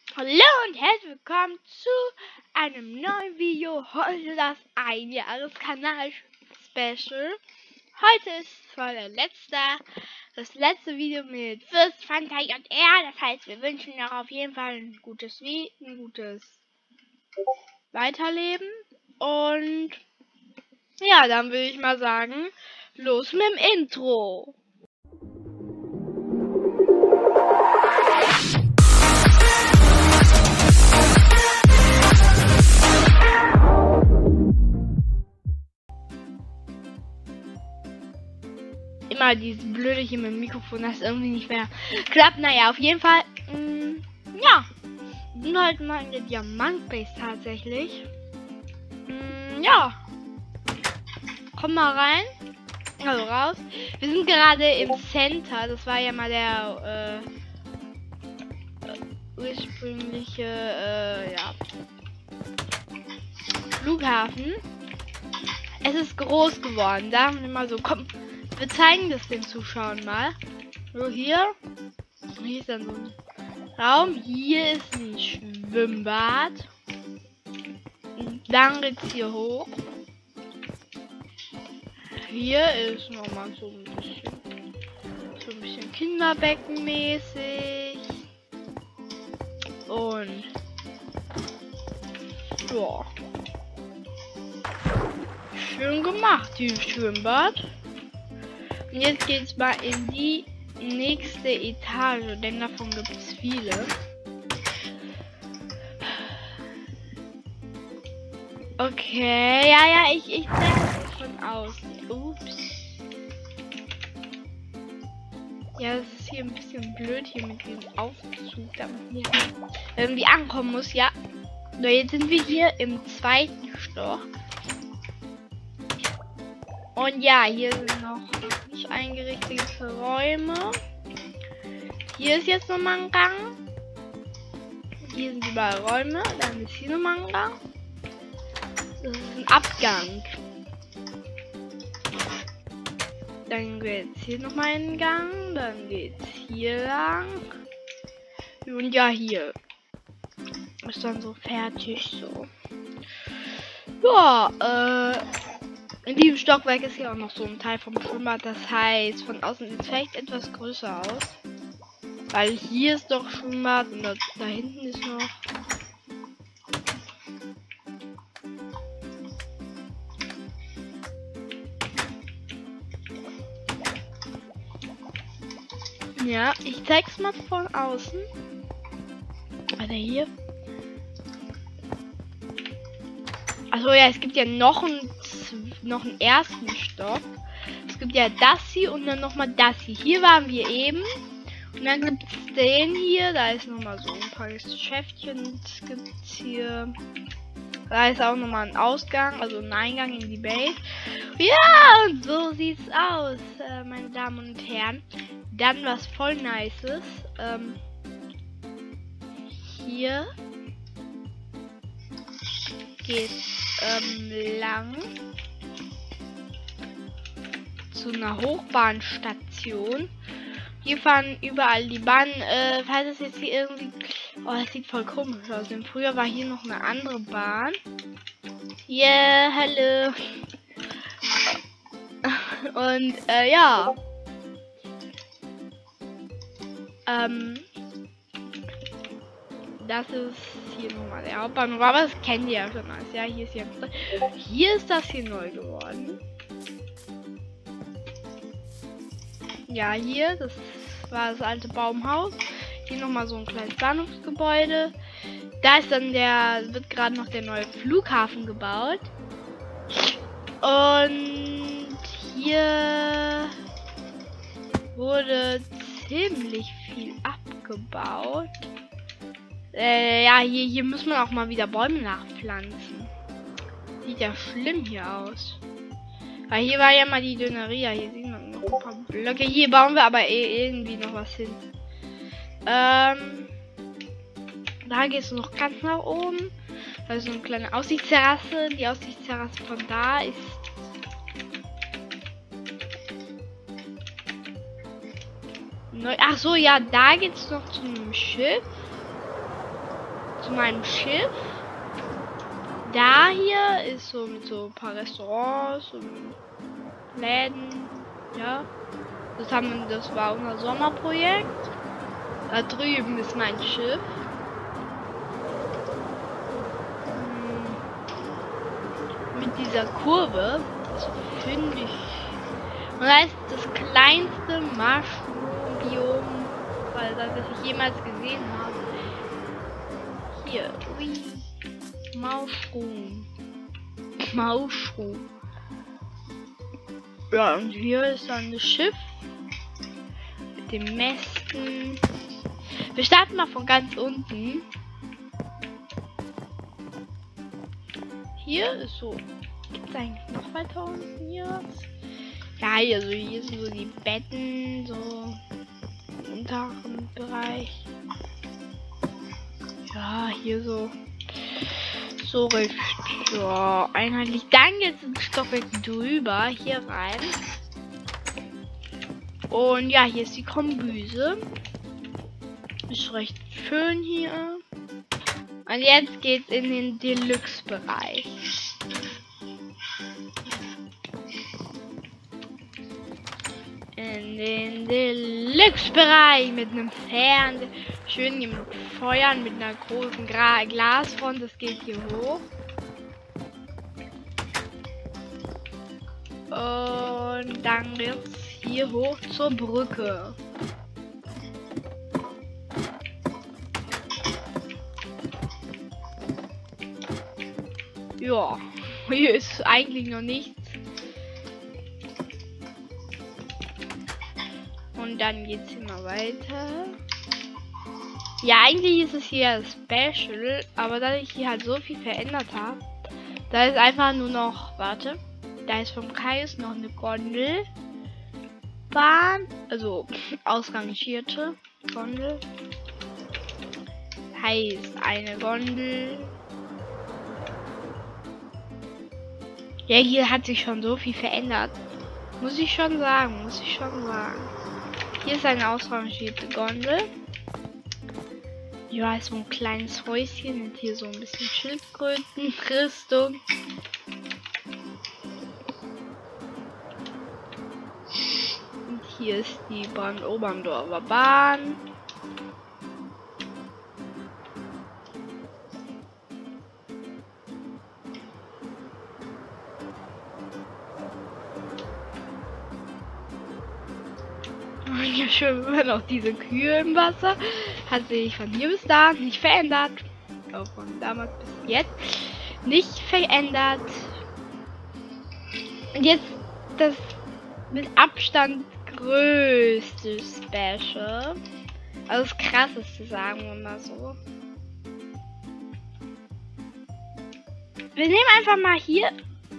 Hallo und herzlich willkommen zu einem neuen Video. Heute das Einjahreskanal-Special. Heute ist zwar das letzte Video mit Fürst Fanta JR. Das heißt, wir wünschen noch auf jeden Fall ein gutes Weiterleben. Und ja, dann würde ich mal sagen, los mit dem Intro. Immer dieses blöde hier mit dem Mikrofon, das irgendwie nicht mehr klappt. Naja, auf jeden Fall, ja, wir sind heute mal in der Diamantbase tatsächlich. Ja, komm mal rein, also raus. Wir sind gerade im Center, das war ja mal der ursprüngliche Flughafen. Es ist groß geworden, da haben wir mal so, komm, wir zeigen das den Zuschauern mal. So, hier ist dann so ein Raum, hier ist ein Schwimmbad. Und dann geht's hier hoch. Hier ist nochmal so ein bisschen Kinderbeckenmäßig. Und ja. Schön gemacht, dieses Schwimmbad. Und jetzt geht's mal in die nächste Etage, denn davon gibt es viele. Okay, ja, ich zeige es von außen. Ups. Ja, das ist hier ein bisschen blöd hier mit diesem Aufzug, damit man hier irgendwie ankommen muss, ja. So, jetzt sind wir hier im 2. Stock. Und ja, hier sind noch nicht eingerichtete Räume. Hier ist jetzt nochmal ein Gang. Hier sind überall Räume. Dann ist hier nochmal ein Gang. Das ist ein Abgang. Dann geht's hier nochmal in den Gang. Dann geht's hier lang. Und ja, hier ist dann so fertig so. Ja, in diesem Stockwerk ist hier auch noch so ein Teil vom Schwimmbad. Das heißt, von außen sieht es vielleicht etwas größer aus. Weil hier ist doch Schwimmbad und da hinten ist noch. Ja, ich zeig's mal von außen. Also hier. Achso, ja, es gibt ja noch einen ersten Stock. Es gibt ja das hier und dann nochmal das hier. Hier waren wir eben. Und dann gibt es den hier. Da ist nochmal so ein paar Geschäftchen. Das gibt's hier. Da ist auch nochmal ein Ausgang, also ein Eingang in die Base. Ja, und so sieht's aus, meine Damen und Herren. Dann was voll Nices. Hier geht's lang zu einer Hochbahnstation. Hier fahren überall die Bahnen. Falls es jetzt hier irgendwie... Oh, das sieht voll komisch aus. Denn früher war hier noch eine andere Bahn. Yeah, hallo. Und, ja. Das ist hier nochmal der Hauptbahnhof, aber das kennt ihr ja schon alles. Ja, hier ist jetzt. Hier ist das hier neu geworden. Ja, hier, das war das alte Baumhaus. Hier nochmal so ein kleines Bahnhofsgebäude. Da ist dann wird gerade noch der neue Flughafen gebaut. Und hier wurde ziemlich viel abgebaut. Ja, hier muss man auch mal wieder Bäume nachpflanzen. Sieht ja schlimm hier aus. Weil hier war ja mal die Döneria. Hier sieht man noch ein paar Blöcke. Hier bauen wir aber irgendwie noch was hin. Da geht es noch ganz nach oben. Da ist so eine kleine Aussichtsterrasse. Die Aussichtsterrasse von da ist... Ach so, ja, da geht es noch zu einem Schiff. zu meinem Schiff. Da hier ist so mit so ein paar Restaurants und Läden. Ja. Das war unser Sommerprojekt. Da drüben ist mein Schiff. Mit dieser Kurve. Das finde ich. Und da ist das kleinste Mushroom-Biom, weil das ich jemals gesehen habe. Hier. Ui. Mushroom. Ja, und hier ist dann das Schiff. Mit den Mästen. Wir starten mal von ganz unten. Hier ist so. Gibt es eigentlich noch weiter unten hier was? Ja, hier sind so die Betten, so im unteren Bereich. Ja, hier so. So recht. Ja, einheitlich. Dann jetzt ein Stockwerk drüber, hier rein. Und ja, hier ist die Kombüse. Ist recht schön hier. Und jetzt geht's in den Deluxe-Bereich. In den Deluxe-Bereich mit einem Fernseher. Schön hier mit Feuern, mit einer großen Glasfront. Das geht hier hoch. Und dann geht's hier hoch zur Brücke. Ja, hier ist eigentlich noch nichts. Und dann geht's immer weiter. Ja, eigentlich ist es hier Special, aber da ich hier halt so viel verändert habe, da ist einfach nur noch, warte, da ist vom Kaius noch eine Gondelbahn, also ausrangierte Gondel. Heißt eine Gondel. Ja, hier hat sich schon so viel verändert. Muss ich schon sagen. Hier ist eine ausrangierte Gondel. Ja, ist so ein kleines Häuschen mit hier so ein bisschen Schildkrötenrüstung. Und hier ist die Oberndorfer Bahn. Ja, schön, immer noch diese Kühe im Wasser. Hat sich von hier bis da nicht verändert. Auch von damals bis jetzt nicht verändert. Und jetzt das mit Abstand größte Special. Also das krasseste, sagen wir mal so. Wir nehmen einfach mal hier.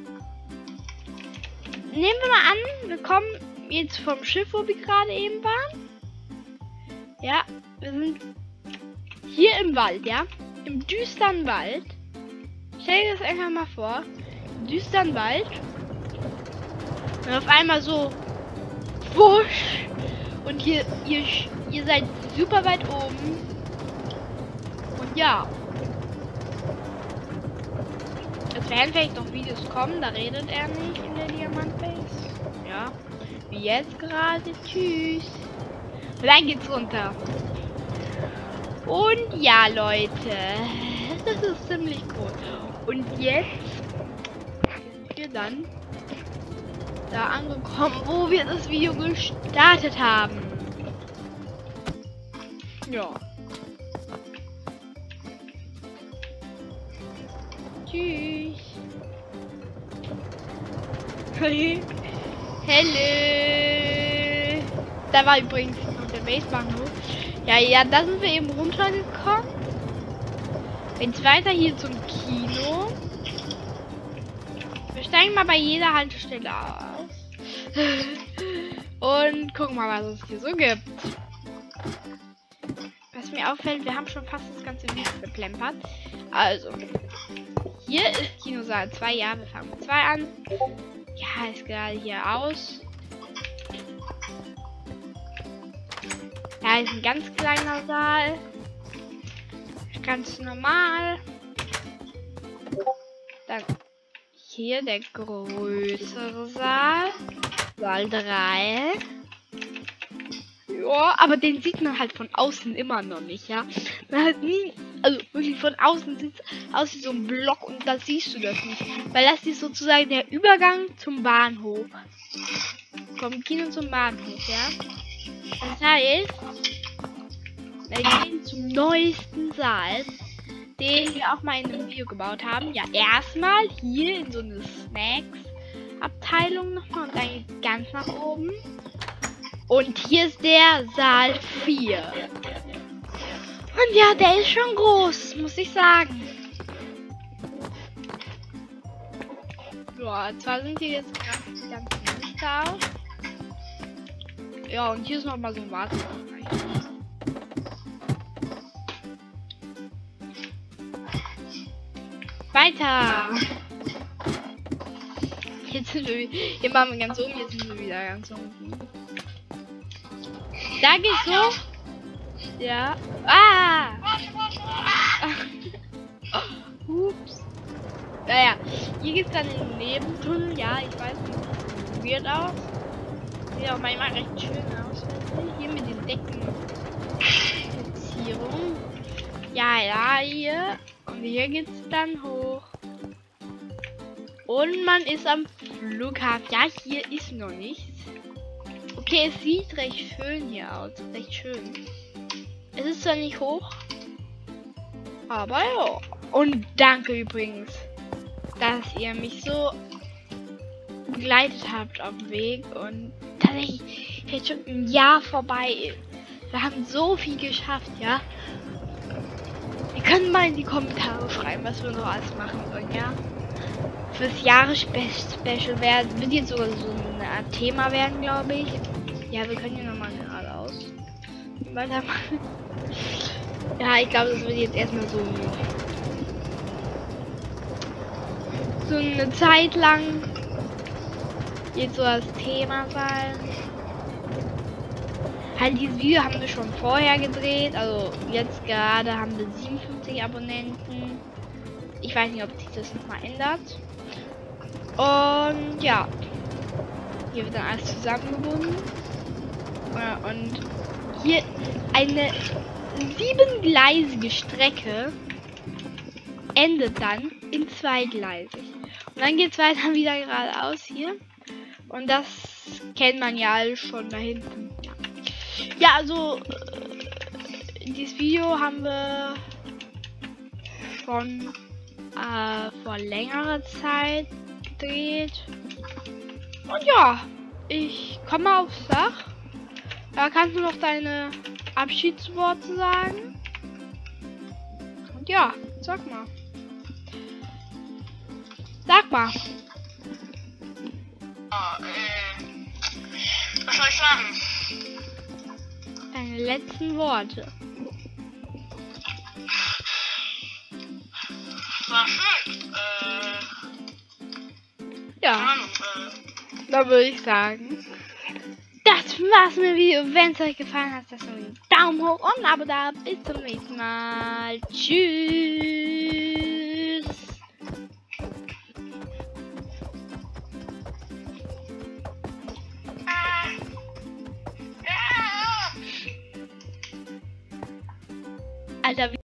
Nehmen wir mal an, wir kommen jetzt vom Schiff, wo wir gerade eben waren. Ja, wir sind hier im Wald, ja. Im düsteren Wald. Stell dir das einfach mal vor. Im düsteren Wald. Und auf einmal so wusch. Und ihr seid super weit oben. Und ja. Es werden vielleicht noch Videos kommen, da redet er nicht in der Diamantbase. Ja. Wie jetzt gerade. Tschüss. Und dann geht's runter. Und ja, Leute. Das ist ziemlich cool. Und jetzt sind wir dann da angekommen, wo wir das Video gestartet haben. Ja. Tschüss. Hello. Da war übrigens noch der Basebahnhof. Ja, da sind wir eben runtergekommen. Jetzt weiter hier zum Kino. Wir steigen mal bei jeder Haltestelle aus. Und gucken mal, was es hier so gibt. Was mir auffällt, wir haben schon fast das ganze Video geplempert. Also, hier ist Kinosaal 2. Ja, wir fangen mit 2 an. Ja, ist gerade hier aus. Da ist ein ganz kleiner Saal. Ganz normal. Dann hier der größere Saal. Saal 3. Ja, aber den sieht man halt von außen immer noch nicht, ja. Man hat nie, also wirklich von außen sieht es aus wie so ein Block und da siehst du das nicht. Weil das ist sozusagen der Übergang zum Bahnhof. Vom Kino zum Bahnhof, ja. Das heißt, wir gehen zum neuesten Saal, den wir auch mal in einem Video gebaut haben. Ja, erstmal hier in so eine Snacks-Abteilung nochmal und dann geht's ganz nach oben. Und hier ist der Saal 4. Und ja, der ist schon groß, muss ich sagen. Ja, zwar sind hier jetzt ganz Lichter. Ja, und hier ist nochmal so ein Wartebereich. Weiter! Jetzt sind wir, hier waren wir ganz oben, jetzt sind wir wieder ganz unten. Da geht's hoch. Ja. Ah! Ups. Naja, hier geht's dann in den Nebentunnel. Ja, ich weiß nicht, sieht weird aus. Sieht auch manchmal recht schön aus. Hier mit den Deckenverzierungen. Ja, hier. Und hier geht's dann hoch. Und man ist am Flughafen. Ja, hier ist noch nichts. Okay, es sieht recht schön hier aus. Recht schön. Es ist zwar nicht hoch, aber ja. Und danke übrigens, dass ihr mich so begleitet habt auf dem Weg. Und tatsächlich jetzt schon ein Jahr vorbei ist. Wir haben so viel geschafft, ja. Ihr könnt mal in die Kommentare schreiben, was wir noch alles machen sollen, ja. Fürs Jahresspecial wird jetzt sogar so eine Art Thema werden, glaube ich. Ja, wir können hier nochmal geradeaus weitermachen. Ja, ich glaube, das wird jetzt erstmal so eine Zeit lang jetzt so das Thema sein. Halt, dieses Video haben wir schon vorher gedreht. Also jetzt gerade haben wir 57 Abonnenten. Ich weiß nicht, ob sich das nochmal ändert. Und ja, hier wird dann alles zusammengebunden. Und hier eine 7-gleisige Strecke endet dann in 2-gleisig. Und dann geht es weiter wieder geradeaus hier. Und das kennt man ja alle schon da hinten. Ja, also dieses Video haben wir schon vor längerer Zeit gedreht. Und ja, ich komme aufs Dach. Da kannst du noch deine Abschiedsworte sagen. Und ja, sag mal. Sag mal. Was soll ich sagen? Deine letzten Worte. War schön. Ja, da würde ich sagen, das war's mit dem Video. Wenn es euch gefallen hat, lasst einen Daumen hoch und ein Abo da. Bis zum nächsten Mal. Tschüss. Alter,